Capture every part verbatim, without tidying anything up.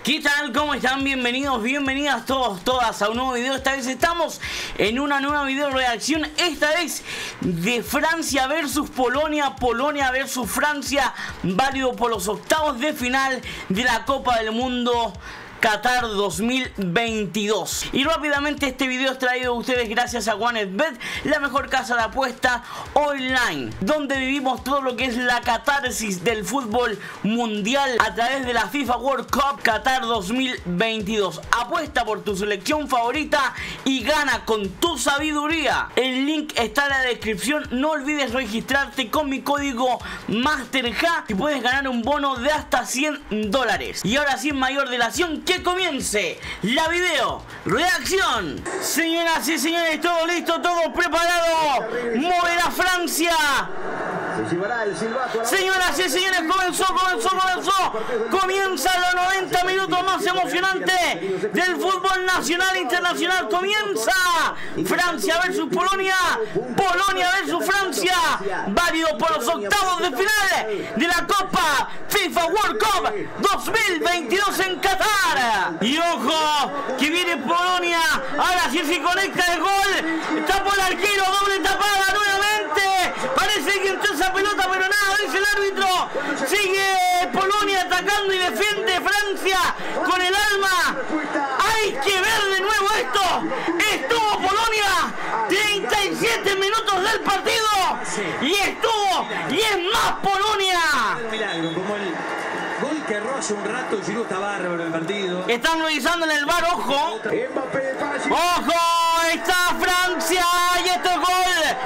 ¿Qué tal? ¿Cómo están? Bienvenidos, bienvenidas todos, todas a un nuevo video. Esta vez estamos en una nueva video reacción. Esta vez de Francia versus Polonia, Polonia versus Francia, válido por los octavos de final de la Copa del Mundo Qatar dos mil veintidós. Y rápidamente este video es traído a ustedes gracias a OneXBet, la mejor casa de apuesta online, donde vivimos todo lo que es la catarsis del fútbol mundial a través de la FIFA World Cup Qatar dos mil veintidós. Apuesta por tu selección favorita y gana con tu sabiduría. El link está en la descripción. No olvides registrarte con mi código MASTERJA y puedes ganar un bono de hasta cien dólares. Y ahora sin mayor dilación, que comience la video reacción. Señoras y señores, todo listo, todo preparado. Moverá Francia. Señoras y señores, comenzó, comenzó, comenzó. Comienza los noventa minutos más emocionantes del fútbol nacional e internacional. Comienza Francia versus Polonia, Polonia versus Francia, válido por los octavos de final de la Copa FIFA World Cup dos mil veintidós en Qatar. Y ojo, que viene Polonia. Ahora sí se conecta el gol. Está por el arquero, doble tapada nuevamente. Parece que entró esa pelota, pero nada, dice el árbitro. Sigue Polonia atacando y defiende Francia con el alma. Hay que ver de nuevo esto. Estuvo Polonia treinta y siete minutos del partido. Y estuvo, y es más Polonia. Gol que erró hace un rato, Giroud está bárbaro el partido. Están revisando en el bar, ojo. Ojo, está Francia y este es gol.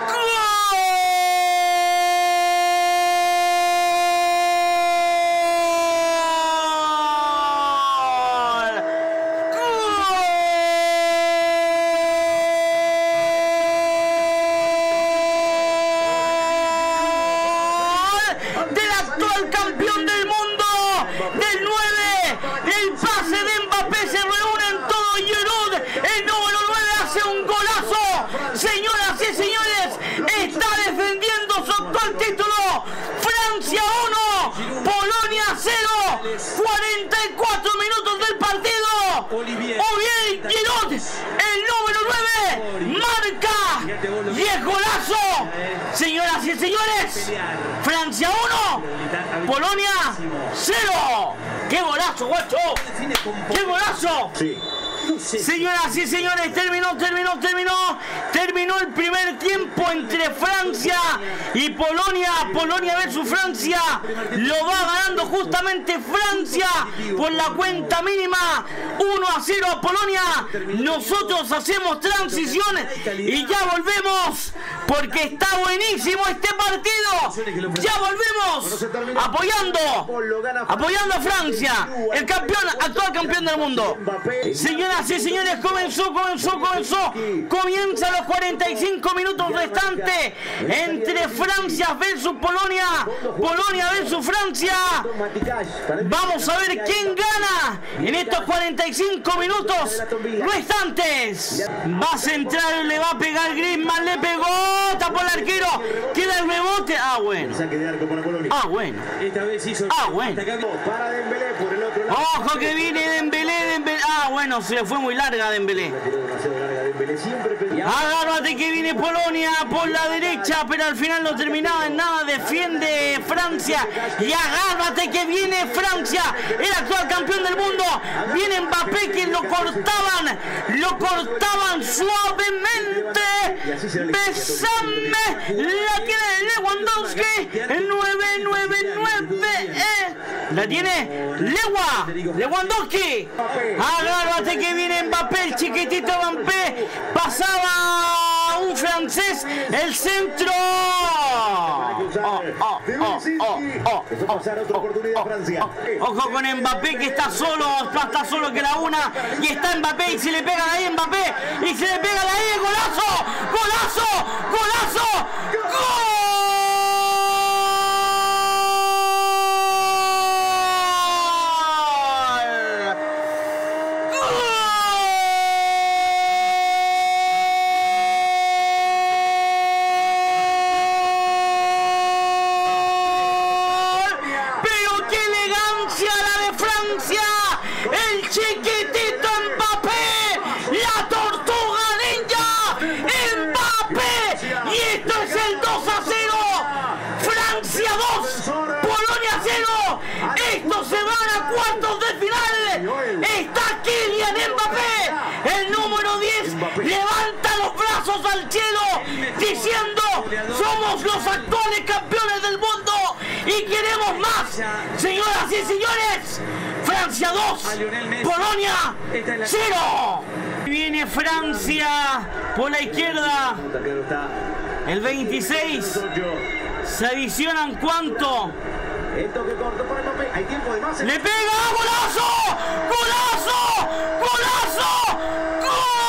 Del actual campeón del mundo, del nueve, el pase de Mbappé, se reúnen todos. Giroud, el número nueve, hace un golazo. Señoras y señores, está defendiendo su actual título. Francia uno, Polonia cero, cuarenta y cuatro minutos del partido. O bien Giroud, el número nueve, marca y es golazo. Señoras y señores, Francia uno, Polonia cero. ¡Qué golazo, guacho! ¡Qué golazo! Sí. Señoras y señores, terminó, terminó, terminó. Terminó el primer tiempo entre Francia y Polonia. Polonia versus Francia. Lo va ganando justamente Francia por la cuenta mínima. uno a cero a Polonia. Nosotros hacemos transiciones y ya volvemos, porque está buenísimo este partido. Ya volvemos apoyando, apoyando a Francia, el campeón, actual campeón del mundo. Señoras y señores, comenzó, comenzó, comenzó. Comienza los cuarenta y cinco minutos restantes entre Francia versus Polonia, Polonia versus Francia. Vamos a ver quién gana en estos cuarenta y cinco minutos restantes. Va a centrar, le va a pegar Griezmann, le pegó, tapó el arquero, queda el rebote. Ah, bueno. Ah, bueno. Ah, bueno. Ojo que viene Dembélé, Dembélé. Ah, bueno, se le fue muy larga Dembélé. Agárrate que viene Polonia por la derecha, pero al final no terminaba en nada. Defiende Francia. Y agárrate que viene Francia, el actual campeón del mundo. Viene Mbappé, que lo cortaban, lo cortaban suavemente. Besame, la tiene Lewandowski, el nueve nueve nueve. Eh. La tiene Lewa, Lewandowski. Agárrate que viene Mbappé, el chiquitito Mbappé. Pasaba un francés, el centro. Oh, oh, oh, oh, oh, oh, oh. Ojo con Mbappé, que está solo, está solo que la una. Y está Mbappé y se le pega de ahí Mbappé. Y se le pega de ahí, golazo, golazo, golazo. ¡Gol! Francia, chiquitito Mbappé, la tortuga ninja, Mbappé, y esto es el dos a cero, Francia dos, Polonia cero, esto se van a cuartos de final, está Kylian Mbappé, el número diez, levanta los brazos al cielo, diciendo, somos los actuales campeones del mundo y queremos más, señoras y señores. Francia dos, Polonia cero. Viene Francia por la izquierda. El veintiséis. Se adicionan cuánto. Le pega, golazo, golazo, golazo, gol.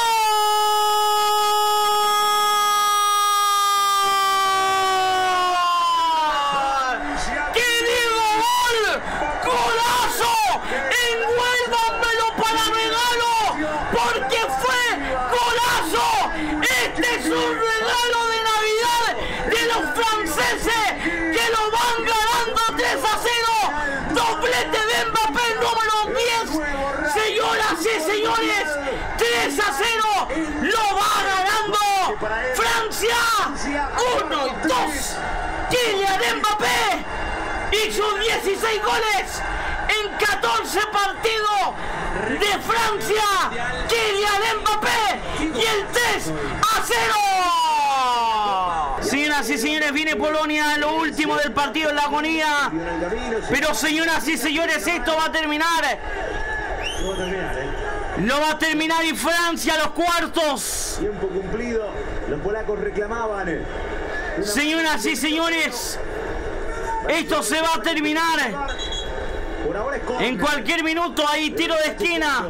Señores, tres a cero, lo va ganando Francia, uno y dos. Kylian Mbappé y sus dieciséis goles en catorce partidos de Francia. Kylian Mbappé y el tres a cero. Señoras y señores, viene Polonia, lo último del partido en la agonía. Pero señoras y señores, esto va a terminar. No va a terminar, ¿eh? No va a terminar y Francia a los cuartos. Tiempo cumplido. Los polacos reclamaban. Una... Señoras y señores, esto se va a terminar. Por ahora es en cualquier minuto. Hay tiro de esquina.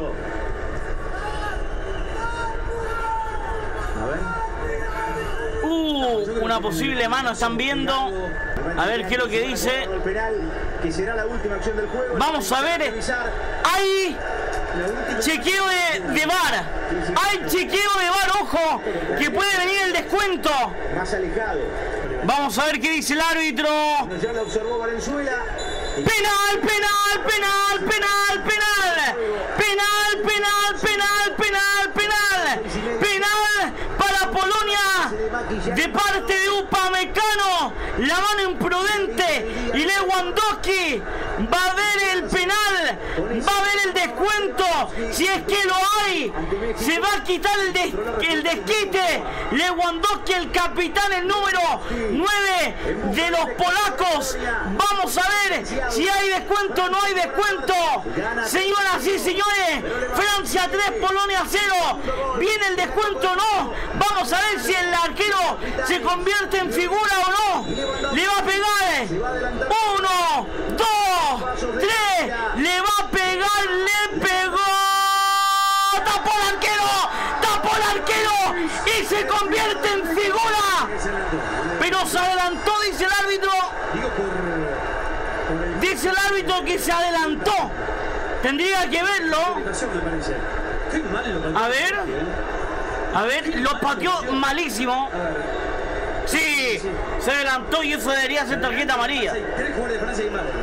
A ver. Uh, una posible mano, están viendo. A ver qué es lo que dice. Que será la última acción del juego. Vamos a ver. Hay chequeo de, de V A R. Hay chequeo de V A R, ojo, que puede venir el descuento. Más alejado. Vamos a ver qué dice el árbitro. Ya lo observó Valenzuela. Penal, penal, penal, penal, penal. Penal, penal, penal, penal, penal. Penal para Polonia de parte de Upamecano. La mano imprudente y Lewandowski va a ver el penal, va a ver el descuento, si es que lo hay, se va a quitar el, des, el desquite. Lewandowski, el capitán, el número nueve de los polacos. Vamos a ver si hay descuento o no hay descuento. Señoras y señores, Francia tres, Polonia cero. ¿Viene el descuento o no? Vamos a ver si el arquero se convierte en figura o no. Le va a pegar. Uno, dos, tres. Le va a pegar. Le pegó. Tapó el arquero. Tapó el arquero. Y se convierte en figura. Pero se adelantó, dice el árbitro. Dice el árbitro que se adelantó. Tendría que verlo. A ver. A ver, lo pateó malísimo. Sí, se adelantó y eso debería ser tarjeta amarilla. Tres jugadores de Francia y madre.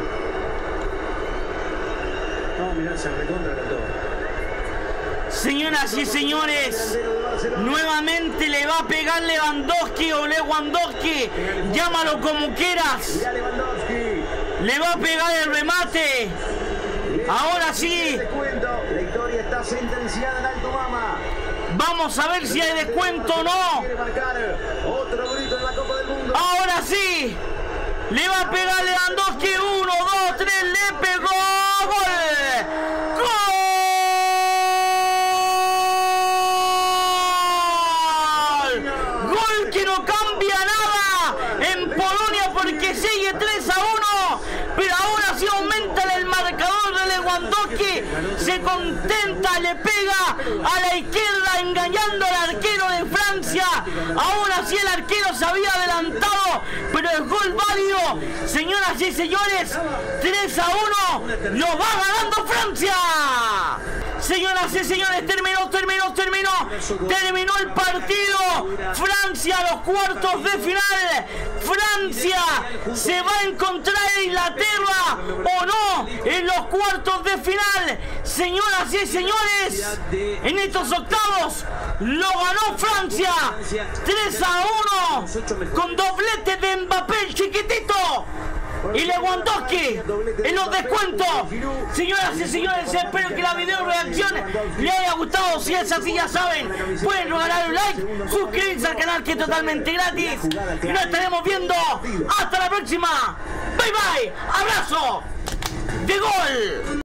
No, mirá, se recontra todo. Señoras y señores, nuevamente le va a pegar Lewandowski o Lewandowski, llámalo como quieras. Le va a pegar el remate. Ahora sí. La historia está sentenciada en Alto Mama. Vamos a ver si hay descuento o no. Ahora sí. Le va a pegar Lewandowski. Uno, dos, tres. Le pegó. Gol. Gol. Gol que no cambia nada en Polonia porque sigue tres a uno. Pero ahora sí aumenta el marcador de Lewandowski. Se contenta, le pega a la izquierda engañando al arquero de Francia. Ahora sí el arquero se había adelantado, pero el gol válido. Señoras y señores, tres a uno, lo va ganando Francia. Señoras y señores, terminó, terminó, terminó. Terminó el partido. Francia a los cuartos de final. Francia se va a encontrar en Inglaterra o no en los cuartos de final. Señoras y señores, en estos octavos lo ganó Francia tres a uno con doblete de Mbappé, el chiquitito, y Lewandowski en los descuentos. Señoras y señores, espero que la video reacción les haya gustado. Si es así, ya saben, pueden regalar un like, suscribirse al canal, que es totalmente gratis, y nos estaremos viendo hasta la próxima. Bye bye, abrazo de gol.